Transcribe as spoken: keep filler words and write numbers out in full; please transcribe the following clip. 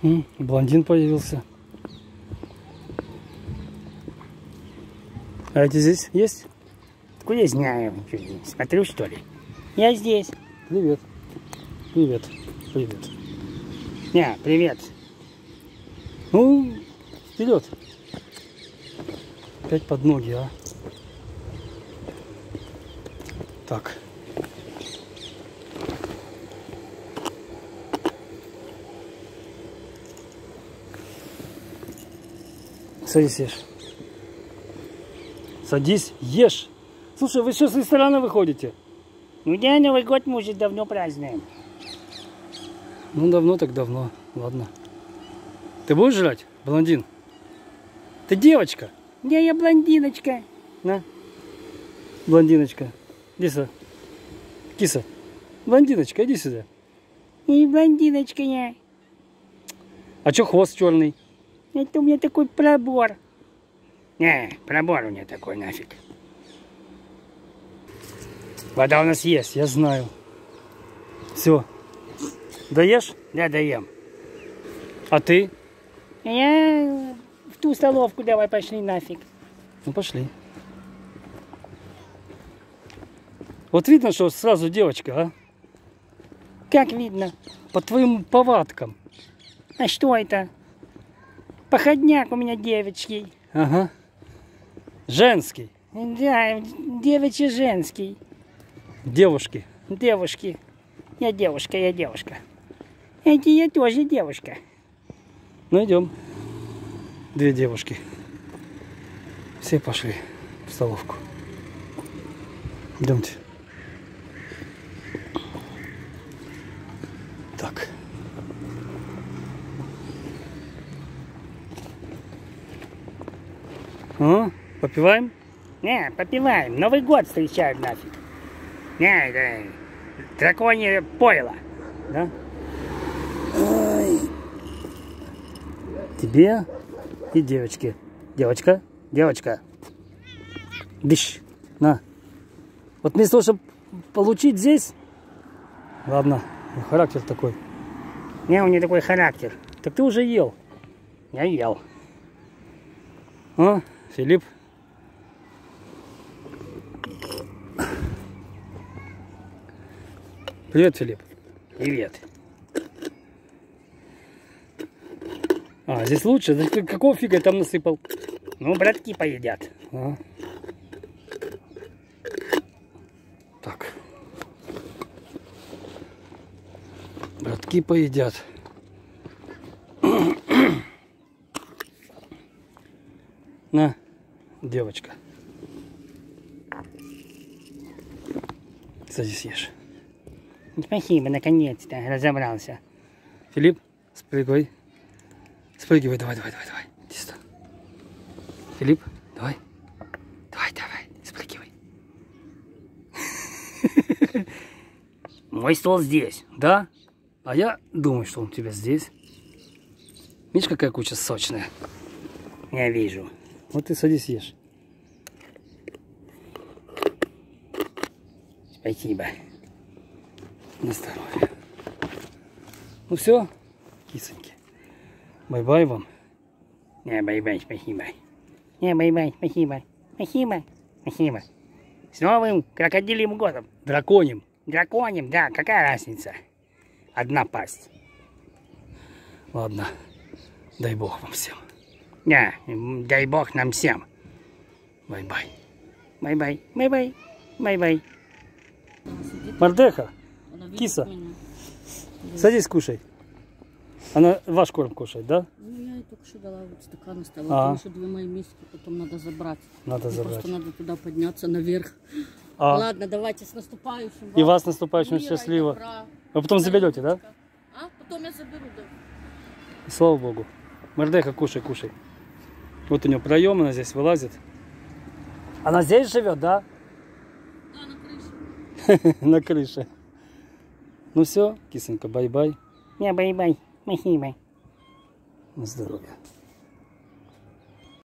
М, блондин появился. А эти здесь есть? Откуда я знаю? Смотрю, что ли? Я здесь. Привет. Привет. Привет. Не, привет. Ну, вперед. Опять под ноги, а. Так. Садись, ешь. Садись, ешь. Слушай, вы что с ресторана выходите? Ну, я Новый год мы уже давно празднуем. Ну, давно так давно. Ладно. Ты будешь жрать, блондин? Ты девочка. Я, я блондиночка. На. Блондиночка. Иди сюда. Киса. Блондиночка, иди сюда. И блондиночка я. А чё хвост черный? Это у меня такой пробор. Не, пробор у меня такой нафиг. Вода у нас есть, я знаю. Все. Доешь? Да, даем. А ты? Я в ту столовку давай пошли нафиг. Ну пошли. Вот видно, что сразу девочка, а? Как видно? По твоим повадкам. А что это? Походняк у меня девочки. Ага. Женский. Да, девичий женский. Девушки. Девушки. Я девушка, я девушка. Эти я тоже девушка. Ну идем. Две девушки. Все пошли в столовку. Идемте. Так. А, попиваем? Не, попиваем. Новый год встречают нафиг. Не, это драконье пойло. Да? Ай. Тебе и девочке. Девочка, девочка. Дыщ. На. Вот вместо того, чтобы получить здесь... Ладно, характер такой. Не, у меня такой характер. Так ты уже ел. Я ел. А, Филипп? Привет, Филипп. Привет. А, здесь лучше? Ты какого фига я там насыпал? Ну, братки поедят. А. Так. Братки поедят. На, девочка. Садись, ешь. Спасибо, наконец-то разобрался. Филипп, спрыгивай. Спрыгивай, давай, давай, давай, давай. Иди сюда. Филипп, давай. Давай, давай, спрыгивай. Мой стол здесь. Да? А я думаю, что он у тебя здесь. Видишь, какая куча сочная? Я вижу. Вот ты садись, ешь. Спасибо. На здоровье. Ну все, кисоньки. Бай-бай вам. Не, бай-бай, спасибо. Не, бай-бай, спасибо. Спасибо. Спасибо. С новым крокодилем годом. Драконим. Драконем, да, какая разница? Одна пасть. Ладно. Дай бог вам всем. Да, дай бог нам всем. Бай-бай. Бай-бай, бай-бай, бай-бай. Мордеха, киса, садись, кушай. Она ваш корм кушает, да? Ну, я ей только что дала вот стакан оставила, А. потому что две мои миски потом надо забрать. Надо Мне забрать. Просто надо туда подняться наверх. А. Ладно, давайте с наступающим. И вас наступающим Мира и счастливо. добра. Вы потом заберете, да? А? Потом я заберу, да. Слава богу. Мордеха, кушай, кушай. Вот у нее проем, она здесь вылазит. Она здесь живет, да? Да, на крыше. На крыше. Ну все, кисонька, бай-бай. Не, бай-бай, спасибо. На здоровье.